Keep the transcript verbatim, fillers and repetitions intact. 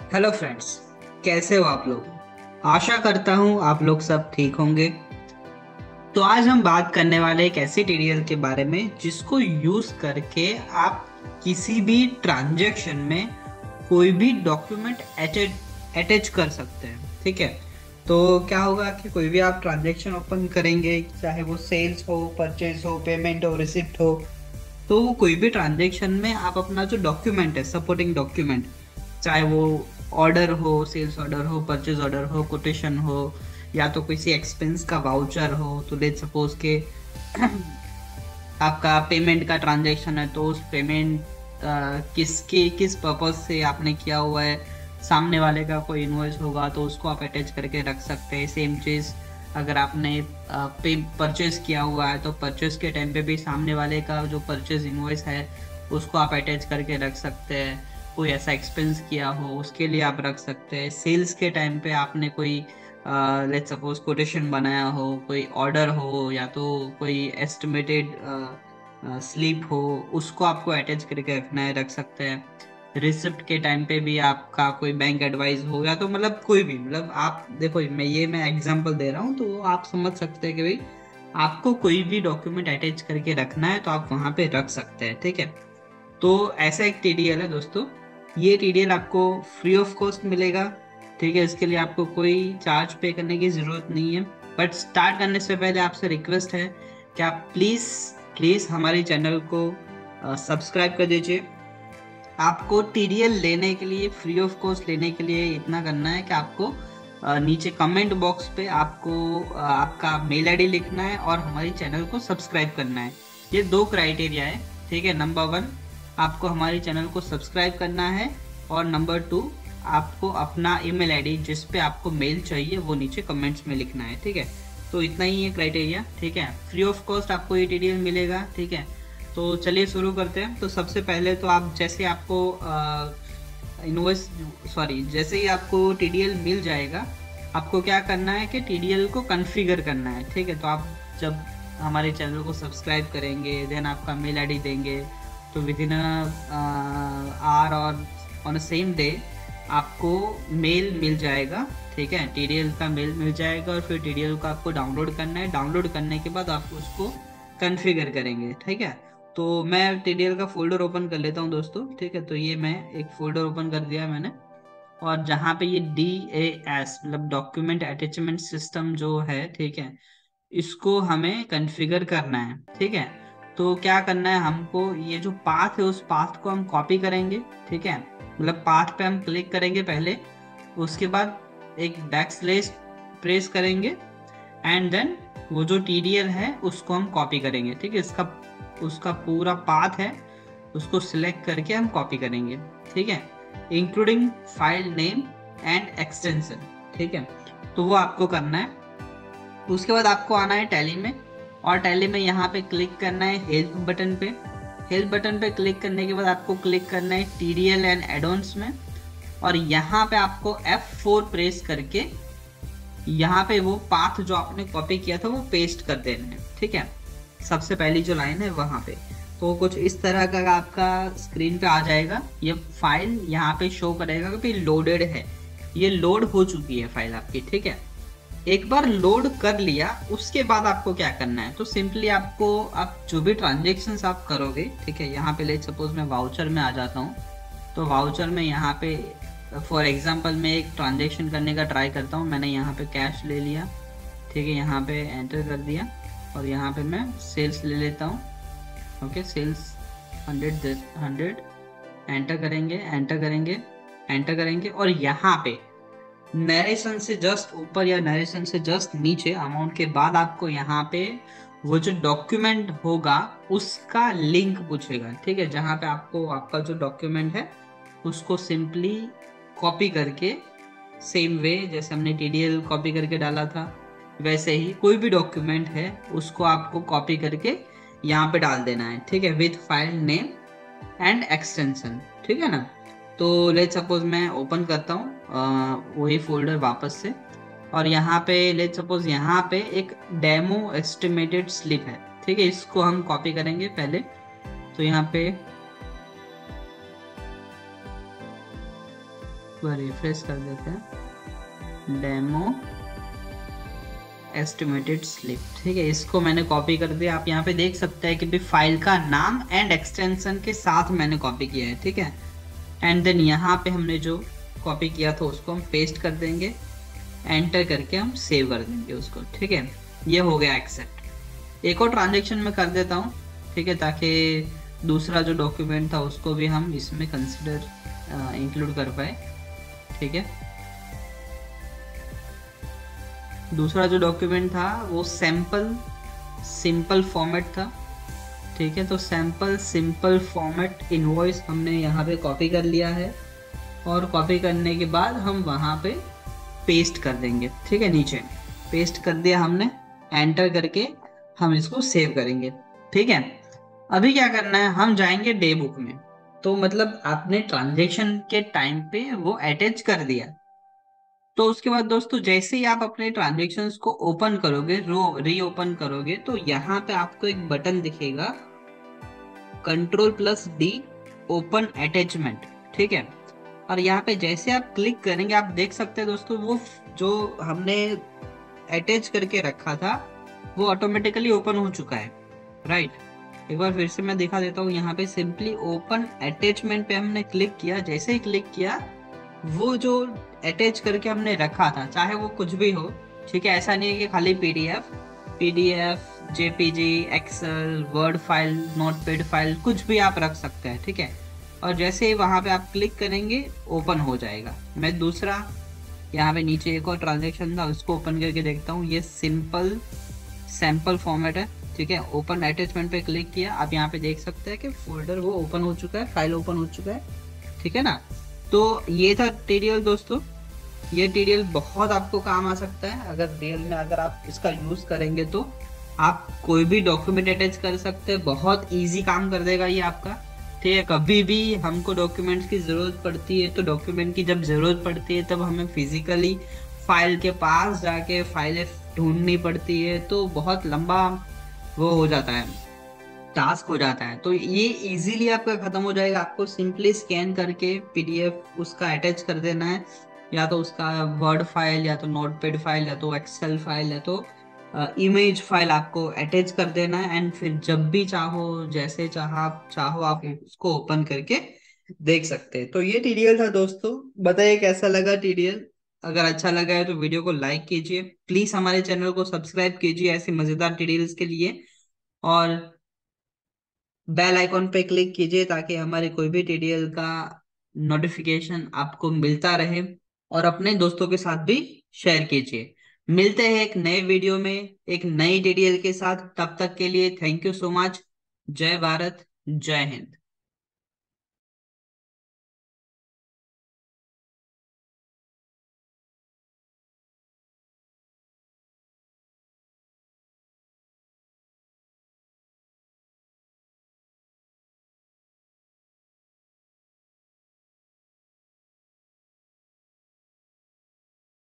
Hello friends, कैसे हो आप लोग। आशा करता हूँ आप लोग सब ठीक होंगे। तो आज हम बात करने वाले एक ऐसी टीडीएल के बारे में जिसको यूज करके आप किसी भी ट्रांजैक्शन में कोई भी डॉक्यूमेंट अटैच कर सकते हैं। ठीक है, तो क्या होगा कि कोई भी आप ट्रांजैक्शन ओपन करेंगे, चाहे वो सेल्स हो, परचेज हो, पेमेंट हो, रिसिप्ट हो, तो वो कोई भी ट्रांजेक्शन में आप अपना जो डॉक्यूमेंट है, सपोर्टिंग डॉक्यूमेंट, चाहे वो ऑर्डर हो, सेल्स ऑर्डर हो, परचेज ऑर्डर हो, कोटेशन हो, या तो किसी एक्सपेंस का वाउचर हो, तो लेट सपोज के आपका पेमेंट का ट्रांजेक्शन है, तो उस पेमेंट किसके किस पर्पज से आपने किया हुआ है, सामने वाले का कोई इनवॉइस होगा तो उसको आप अटैच करके रख सकते हैं। सेम चीज़ अगर आपने पे परचेज किया हुआ है तो परचेज के टाइम पे भी सामने वाले का जो परचेज इनवॉइस है उसको आप अटैच करके रख सकते हैं। कोई ऐसा एक्सपेंस किया हो उसके लिए आप रख सकते हैं। सेल्स के टाइम पे आपने कोई लेट सपोज कोटेशन बनाया हो, कोई ऑर्डर हो, या तो कोई एस्टिमेटेड स्लिप हो, उसको आपको अटैच करके रखना है, रख सकते हैं। रिसिप्ट के टाइम पे भी आपका कोई बैंक एडवाइस हो, या तो मतलब कोई भी, मतलब आप देखो, मैं ये मैं एग्जांपल दे रहा हूँ तो आप समझ सकते हैं कि भाई आपको कोई भी डॉक्यूमेंट अटैच करके रखना है तो आप वहां पे रख सकते हैं। ठीक है, तो ऐसा एक टीडीएल है दोस्तों। ये टीडीएल आपको फ्री ऑफ कॉस्ट मिलेगा। ठीक है, इसके लिए आपको कोई चार्ज पे करने की जरूरत नहीं है। बट स्टार्ट करने से पहले आपसे रिक्वेस्ट है कि आप प्लीज प्लीज हमारे चैनल को सब्सक्राइब कर दीजिए। आपको टीडीएल लेने के लिए, फ्री ऑफ कॉस्ट लेने के लिए इतना करना है कि आपको अ, नीचे कमेंट बॉक्स पे आपको अ, आपका मेल आईडी लिखना है और हमारे चैनल को सब्सक्राइब करना है। ये दो क्राइटेरिया है। ठीक है, नंबर वन, आपको हमारे चैनल को सब्सक्राइब करना है, और नंबर टू, आपको अपना ईमेल आईडी जिस पे आपको मेल चाहिए वो नीचे कमेंट्स में लिखना है। ठीक है, तो इतना ही है क्राइटेरिया। ठीक है, फ्री ऑफ कॉस्ट आपको ये टीडीएल मिलेगा। ठीक है, तो चलिए शुरू करते हैं। तो सबसे पहले तो आप जैसे आपको इनवॉइस सॉरी जैसे ही आपको टीडीएल मिल जाएगा, आपको क्या करना है कि टीडीएल को कॉन्फ़िगर करना है। ठीक है, तो आप जब हमारे चैनल को सब्सक्राइब करेंगे, देन आपका मेल आईडी देंगे, तो विद इन आवर और ऑन द सेम डे आपको मेल मिल जाएगा। ठीक है, टीडीएल का मेल मिल जाएगा, और फिर टीडीएल को आपको डाउनलोड करना है। डाउनलोड करने के बाद आप उसको कॉन्फ़िगर करेंगे। ठीक है, तो मैं टीडीएल का फोल्डर ओपन कर लेता हूँ दोस्तों। ठीक है, तो ये मैं एक फोल्डर ओपन कर दिया है मैंने, और जहाँ पे ये डी ए एस मतलब डॉक्यूमेंट अटैचमेंट सिस्टम जो है, ठीक है, इसको हमें कॉन्फ़िगर करना है। ठीक है, तो क्या करना है, हमको ये जो पाथ है उस पाथ को हम कॉपी करेंगे। ठीक है, मतलब पाथ पे हम क्लिक करेंगे पहले, उसके बाद एक बैक स्लैश प्रेस करेंगे, एंड देन वो जो टीडीएल है उसको हम कॉपी करेंगे। ठीक है, इसका उसका पूरा पाथ है, उसको सिलेक्ट करके हम कॉपी करेंगे। ठीक है, including file name and extension. ठीक है, तो वो आपको करना है। उसके बाद आपको आना है टैली में, और टैली में यहाँ पे क्लिक करना है हेल्प बटन पे। हेल्प बटन पे क्लिक करने के बाद आपको क्लिक करना है टीडीएल एंड एडॉन्स में, और यहाँ पे आपको एफ फोर प्रेस करके यहाँ पे वो पाथ जो आपने कॉपी किया था वो पेस्ट कर देना है। ठीक है, सबसे पहली जो लाइन है वहां पे, तो कुछ इस तरह का आपका स्क्रीन पे आ जाएगा। ये फाइल यहाँ पे शो करेगा कि लोडेड है, ये लोड हो चुकी है फाइल आपकी। ठीक है, एक बार लोड कर लिया उसके बाद आपको क्या करना है, तो सिंपली आपको आप जो भी ट्रांजेक्शन आप करोगे, ठीक है, यहाँ पे ले सपोज मैं वाउचर में आ जाता हूँ, तो वाउचर में यहाँ पे फॉर एग्जांपल मैं एक ट्रांजेक्शन करने का ट्राई करता हूँ। मैंने यहाँ पे कैश ले लिया, ठीक है, यहाँ पे एंटर कर दिया, और यहाँ पे मैं सेल्स ले लेता हूँ। Okay, sales hundred hundred enter करेंगे, एंटर करेंगे, एंटर करेंगे, और यहाँ पे नरेशन से जस्ट ऊपर या नरेशन से जस्ट नीचे अमाउंट के बाद आपको यहाँ पे वो जो डॉक्यूमेंट होगा उसका लिंक पूछेगा। ठीक है, जहाँ पे आपको आपका जो डॉक्यूमेंट है उसको सिंपली कॉपी करके, सेम वे जैसे हमने टीडीएल कॉपी करके डाला था वैसे ही कोई भी डॉक्यूमेंट है उसको आपको कॉपी करके यहाँ पे डाल देना है। ठीक है, with file name and extension. ठीक है ना, तो लेट सपोज मैं ओपन करता हूँ वही फोल्डर वापस से, और यहाँ पे लेट सपोज यहाँ पे एक डेमो एस्टिमेटेड स्लिप है। ठीक है, इसको हम कॉपी करेंगे पहले, तो यहाँ पे बार रिफ्रेश कर देते हैं, डेमो एस्टिमेटेड स्लिप। ठीक है, इसको मैंने कॉपी कर दिया। आप यहाँ पे देख सकते हैं कि भी फाइल का नाम एंड एक्सटेंशन के साथ मैंने कॉपी किया है। ठीक है, एंड देन यहाँ पे हमने जो कॉपी किया था उसको हम पेस्ट कर देंगे, एंटर करके हम सेव कर देंगे उसको। ठीक है, ये हो गया एक्सेप्ट। एक और ट्रांजेक्शन में कर देता हूँ, ठीक है, ताकि दूसरा जो डॉक्यूमेंट था उसको भी हम इसमें कंसिडर इंक्लूड कर पाए। ठीक है, दूसरा जो डॉक्यूमेंट था वो सैम्पल सिंपल फॉर्मेट था। ठीक है, तो सैम्पल सिंपल फॉर्मेट इनवॉइस हमने यहाँ पे कॉपी कर लिया है, और कॉपी करने के बाद हम वहाँ पे पेस्ट कर देंगे। ठीक है, नीचे पेस्ट कर दिया हमने, एंटर करके हम इसको सेव करेंगे। ठीक है, अभी क्या करना है, हम जाएंगे डे बुक में। तो मतलब आपने ट्रांजेक्शन के टाइम पे वो अटैच कर दिया, तो उसके बाद दोस्तों जैसे ही आप अपने ट्रांजेक्शन्स को ओपन करोगे, रो रीओपन करोगे, तो यहाँ पे आपको एक बटन दिखेगा, control plus D, open attachment. ठीक है, और यहाँ पे जैसे आप क्लिक करेंगे, आप देख सकते हैं दोस्तों वो जो हमने अटैच करके रखा था वो ऑटोमेटिकली ओपन हो चुका है। राइट, एक बार फिर से मैं दिखा देता हूँ। यहाँ पे सिंपली ओपन अटैचमेंट पे हमने क्लिक किया, जैसे ही क्लिक किया वो जो अटैच करके हमने रखा था, चाहे वो कुछ भी हो, ठीक है, ऐसा नहीं है कि खाली PDF PDF JPG, Excel, Word file, notepad file, कुछ भी आप रख सकते हैं। ठीक है, और जैसे ही वहां पे आप क्लिक करेंगे ओपन हो जाएगा। मैं दूसरा यहाँ पे नीचे एक और ट्रांजेक्शन था उसको ओपन करके देखता हूँ। ये सिंपल सैंपल फॉर्मेट है। ठीक है, ओपन अटैचमेंट पे क्लिक किया, आप यहाँ पे देख सकते हैं कि फोल्डर वो ओपन हो चुका है, फाइल ओपन हो चुका है। ठीक है ना, तो ये था ट्यूटोरियल दोस्तों। ये ट्यूटोरियल बहुत आपको काम आ सकता है, अगर रियल में अगर आप इसका यूज करेंगे तो आप कोई भी डॉक्यूमेंट अटैच कर सकते हैं, बहुत इजी काम कर देगा ये आपका। ठीक है, कभी भी हमको डॉक्यूमेंट्स की जरूरत पड़ती है, तो डॉक्यूमेंट की जब जरूरत पड़ती है तब हमें फिजिकली फाइल के पास जाके फाइलें ढूंढनी पड़ती है, तो बहुत लंबा वो हो जाता है, टास्क हो जाता है। तो ये इजीली आपका खत्म हो जाएगा। आपको सिंपली स्कैन करके पीडीएफ उसका अटैच कर देना है, या तो उसका वर्ड फाइल, या तो नोटपैड फाइल, या तो एक्सेल फाइल, या तो इमेज फाइल आपको अटैच कर देना है, एंड फिर जब भी चाहो, जैसे चाहो चाहो आप उसको ओपन करके देख सकते हैं। तो ये ट्यूटोरियल था दोस्तों, बताइए कैसा लगा ट्यूटोरियल। अगर अच्छा लगा है तो वीडियो को लाइक कीजिए, प्लीज हमारे चैनल को सब्सक्राइब कीजिए ऐसे मजेदार ट्यूटोरियल्स के लिए, और बेल आइकॉन पे क्लिक कीजिए ताकि हमारे कोई भी ट्यूटोरियल का नोटिफिकेशन आपको मिलता रहे, और अपने दोस्तों के साथ भी शेयर कीजिए। मिलते हैं एक नए वीडियो में एक नई ट्यूटोरियल के साथ, तब तक के लिए थैंक यू सो मच। जय भारत, जय हिंद।